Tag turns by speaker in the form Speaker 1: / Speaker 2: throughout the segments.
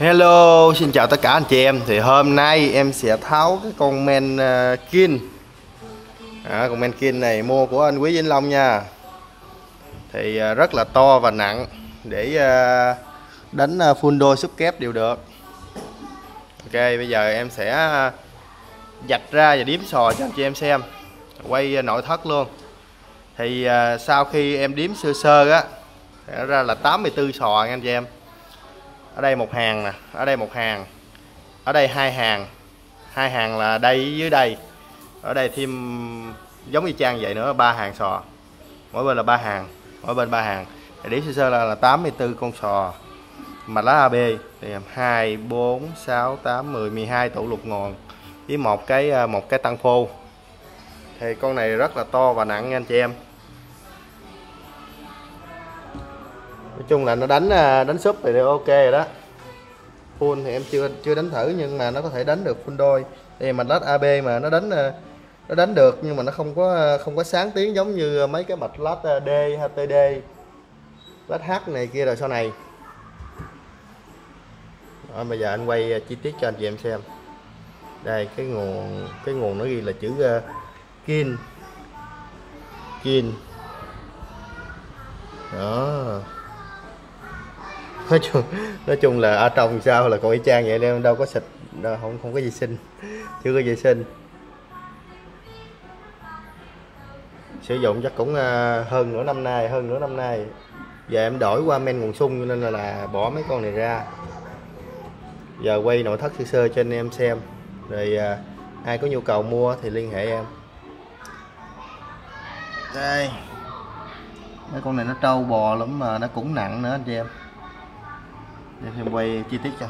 Speaker 1: Hello, xin chào tất cả anh chị em. Thì hôm nay em sẽ tháo cái con men Kin. Con men Kin này mua của anh Quý Vĩnh Long nha. Thì rất là to và nặng để đánh full đôi súp kép đều được. Ok, bây giờ em sẽ vạch ra và điếm sò cho anh chị em xem. Quay nội thất luôn. Thì sau khi em điếm sơ sơ á, thì ra là 84 sò nha anh chị em. Ở đây một hàng nè, ở đây một hàng, ở đây hai hàng là đây dưới đây, ở đây thêm giống y chang vậy nữa, 3 hàng sò, mỗi bên là 3 hàng, mỗi bên 3 hàng. Thì điểm sơ sơ là 84 con sò mà lá AB thì 2 4 6 8 10 12 tủ lục ngòn với một cái tăng phô. Thì con này rất là to và nặng nha anh chị em. Nói chung là nó đánh súp thì đều ok rồi đó. Full thì em chưa đánh thử, nhưng mà nó có thể đánh được full đôi. Thì mạch lát AB mà nó đánh được, nhưng mà nó không có sáng tiếng giống như mấy cái mạch lát D hay TD, lát H này kia rồi sau này. Đó, bây giờ anh quay chi tiết cho anh chị em xem. Đây cái nguồn nó ghi là chữ Kin. Đó. Nói chung là ở trong sao là còn y chang vậy, nên đâu có xịt, không có vệ sinh, chưa có vệ sinh. Sử dụng chắc cũng hơn nửa năm nay. Giờ em đổi qua men nguồn sung nên là bỏ mấy con này ra. Giờ quay nội thất sơ sơ cho anh em xem, rồi ai có nhu cầu mua thì liên hệ em. Đây, mấy con này nó trâu bò lắm mà nó cũng nặng nữa anh chị em. Để em quay chi tiết cho.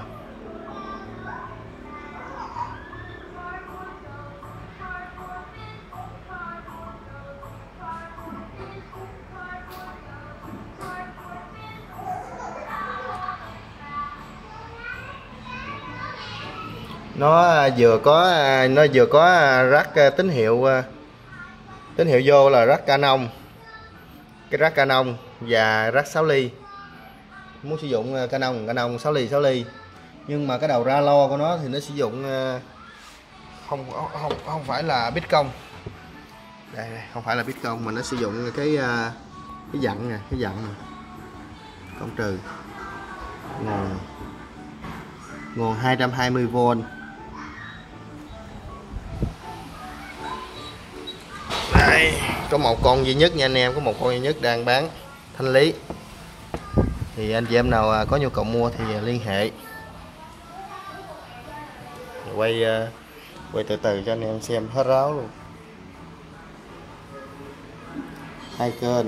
Speaker 1: Nó vừa có rắc tín hiệu vô là rắc Canon, cái rắc Canon và rắc 6 ly. Muốn sử dụng Canon 6 ly, nhưng mà cái đầu ra lo của nó thì nó sử dụng không phải là bít công. Đây, không phải là bít công mà nó sử dụng cái dặn nè, cộng trừ nguồn 220V. Đây, có một con duy nhất nha anh em, có một con duy nhất đang bán thanh lý. Thì anh chị em nào có nhu cầu mua thì liên hệ. Quay từ từ cho anh em xem hết ráo luôn. 2 kênh.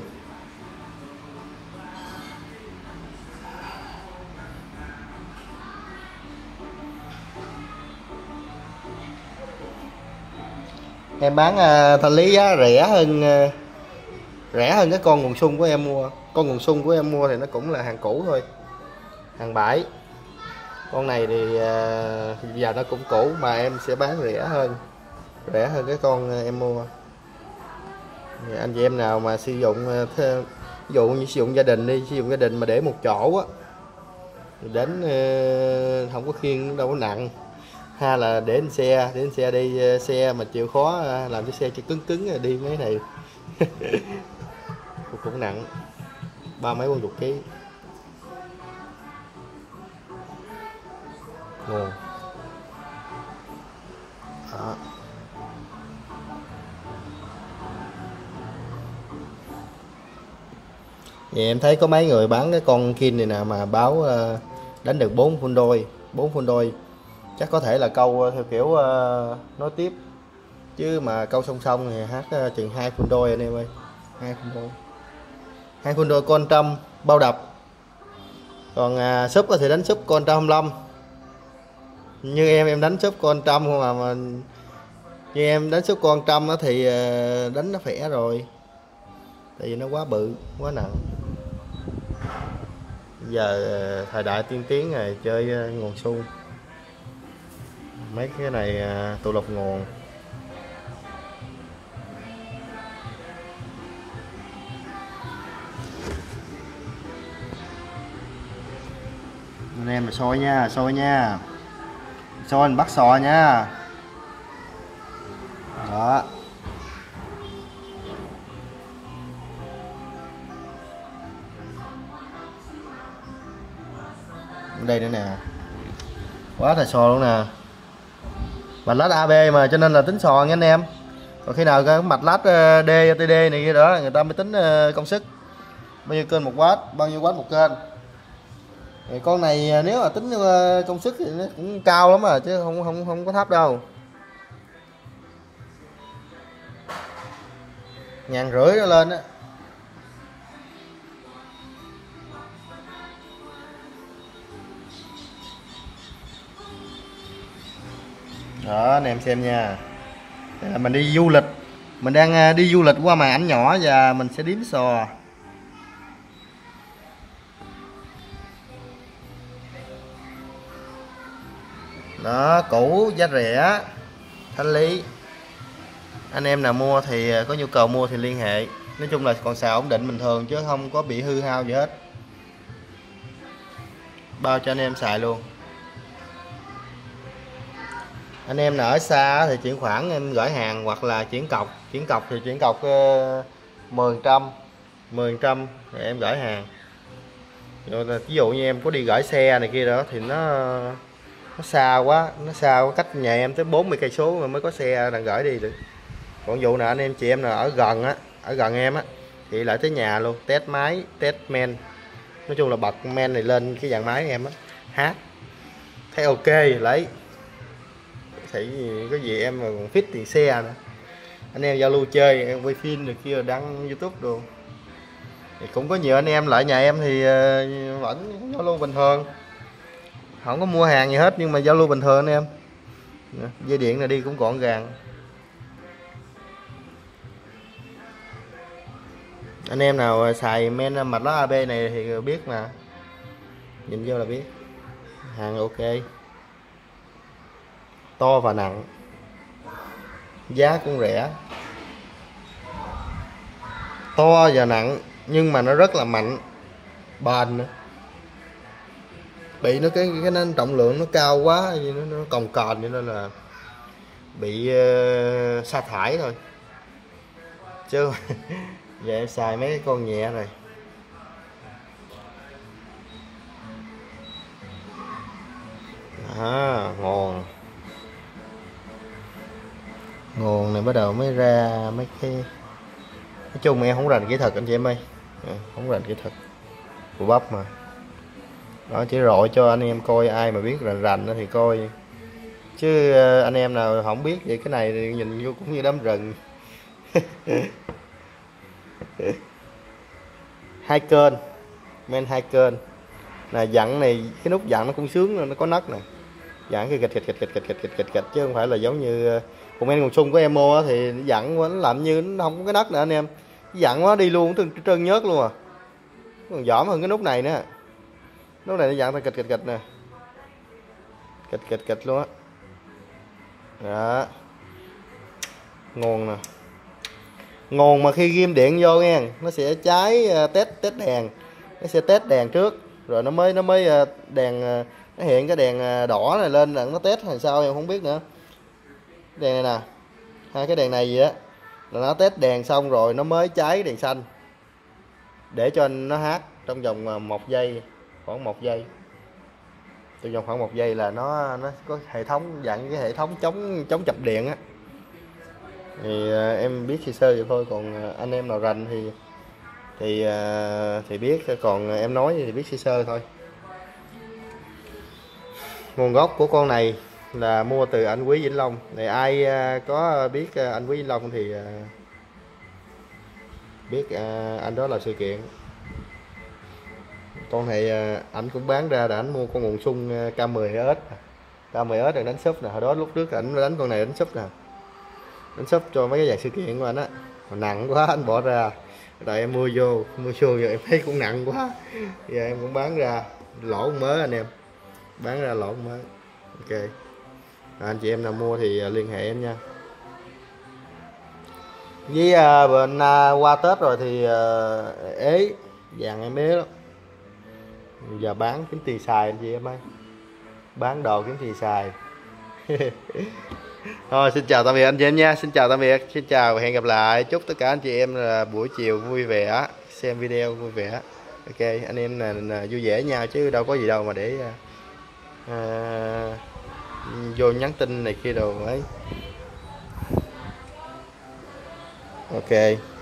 Speaker 1: Em bán thanh lý giá rẻ hơn cái con nguồn sung của em mua. Con nguồn sung của em mua thì nó cũng là hàng cũ thôi, hàng bãi. Con này thì giờ nó cũng cũ mà em sẽ bán rẻ hơn cái con em mua. Thì anh chị em nào mà sử dụng ví dụ như sử dụng gia đình mà để một chỗ á, đến không có khiêng đâu có nặng, hay là để xe đi xe mà chịu khó làm cho xe cho cứng đi mấy này cũng nặng, 30 mấy 40 kg. Nguồn đó. Vậy em thấy có mấy người bán cái con Kin này nè mà báo đánh được 4 phun đôi, chắc có thể là câu theo kiểu nối tiếp, chứ mà câu song song thì hát chừng 2 phun đôi anh em ơi. 2 phun đôi con 100 bao đập. Còn súp thì đánh súp con 125. Như em đánh súp con 100 không mà như em đánh súp con 100 thì đánh nó khỏe rồi, tại vì nó quá bự quá nặng. Giờ thời đại tiên tiến này chơi nguồn sung, mấy cái này tụ lục nguồn. Anh em là soi nha, soi nha, soi anh bắt sò nha. Đó. Đây nữa nè, quá trời sò luôn nè. Mạch lát AB mà cho nên là tính sò nha anh em. Còn khi nào cái mạch lát D, TD này kia đó người ta mới tính công suất bao nhiêu kênh 1W, bao nhiêu W một kênh. Thì con này nếu mà tính công suất thì nó cũng cao lắm à, chứ không có thấp đâu. 1.500 nó lên á. Đó anh em xem nha. Đây là mình đi du lịch, mình đang đi du lịch qua màn ảnh nhỏ và mình sẽ đếm sò. Đó, cũ giá rẻ, thanh lý. Anh em nào mua thì có nhu cầu mua thì liên hệ. Nói chung là còn xào ổn định bình thường chứ không có bị hư hao gì hết. Bao cho anh em xài luôn. Anh em nào ở xa thì chuyển khoản em gửi hàng, hoặc là chuyển cọc. Chuyển cọc thì chuyển cọc 10% thì em gửi hàng. Ví dụ như em có đi gửi xe này kia đó thì nó xa quá, cách nhà em tới 40 cây số mà mới có xe đang gửi đi được. Còn vụ nào anh em chị em nào ở gần á, ở gần em á thì lại tới nhà luôn, test máy, test men. Nói chung là bật men này lên cái dàn máy em á, hát thấy ok lấy. Thì có gì em mà còn fit tiền xe nữa. Anh em giao lưu chơi, em quay phim được kia đăng YouTube đồ. Thì cũng có nhiều anh em lại nhà em thì vẫn giao lưu bình thường, không có mua hàng gì hết nhưng mà giao lưu bình thường anh em. Dây điện này đi cũng gọn gàng. Anh em nào xài men mạch lót AB này thì biết mà, nhìn vô là biết hàng ok, to và nặng, giá cũng rẻ. To và nặng nhưng mà nó rất là mạnh, bền nữa. Bị nó cái nên trọng lượng nó cao quá, nó cồng kềnh cho nên là bị sa thải thôi. Chứ giờ em xài mấy cái con nhẹ này. Nguồn này bắt đầu mới ra mấy cái, nói chung em không rành kỹ thuật anh chị em ơi, không rành kỹ thuật của bắp mà. Đó, chỉ rọi cho anh em coi, ai mà biết rành thì coi, chứ anh em nào không biết vậy cái này thì nhìn vô cũng như đám rừng. 2 kênh, men 2 kênh là dặn này, cái nút dặn nó cũng sướng, nó có nấc nè, dặn cái gịch chứ không phải là giống như con men nguồn sung của Emo thì dặn quá, nó làm như nó không có cái nấc nè anh em, dặn quá đi luôn trơn nhớt luôn à. Còn giỏm hơn cái nút này nữa, nút này nó dặn ta kịch nè, kịch luôn á. Đó, nguồn nè, nguồn mà khi ghim điện vô nha, nó sẽ cháy test đèn, nó sẽ test đèn trước rồi nó mới đèn, nó hiện cái đèn đỏ này lên là nó test hay sao em không biết nữa. Đèn này nè, hai cái đèn này gì á là nó test đèn xong rồi nó mới cháy đèn xanh để cho nó hát trong vòng 1 giây, khoảng 1 giây. Trong vòng khoảng 1 giây là nó có hệ thống dặn, cái hệ thống chống chập điện á. Thì em biết sơ vậy thôi, còn anh em nào rành thì biết, còn em nói thì biết sơ thôi. Nguồn gốc của con này là mua từ anh Quý Vĩnh Long. Này ai có biết anh Quý Vĩnh Long thì biết anh đó là sự kiện. Con này anh cũng bán ra là anh mua con nguồn sung K10S. K10S được đánh súp nè, hồi đó lúc trước anh đánh con này đánh súp nè, đánh súp cho mấy cái dàn sự kiện của anh á. Mà nặng quá anh bỏ ra, tại em mua vô giờ em thấy cũng nặng quá, giờ em cũng bán ra lỗ mới anh em, bán ra lỗ mới. Ok, anh chị em nào mua thì liên hệ em nha. Với bên qua Tết rồi thì ế vàng em ế lắm, Giờ bán kiếm tiền xài anh chị em ơi, bán đồ kiếm tiền xài. Thôi xin chào tạm biệt anh chị em nha, xin chào tạm biệt, xin chào và hẹn gặp lại. Chúc tất cả anh chị em là buổi chiều vui vẻ, xem video vui vẻ. Ok anh em là vui vẻ nhau chứ đâu có gì đâu mà để vô nhắn tin này kia đồ ấy. Ok.